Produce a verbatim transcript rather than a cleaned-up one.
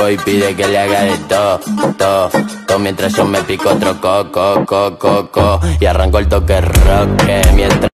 y pide que le haga de todo, todo, todo. Mientras yo me pico otro coco, coco, coco. Y arranco el toque rock, mientras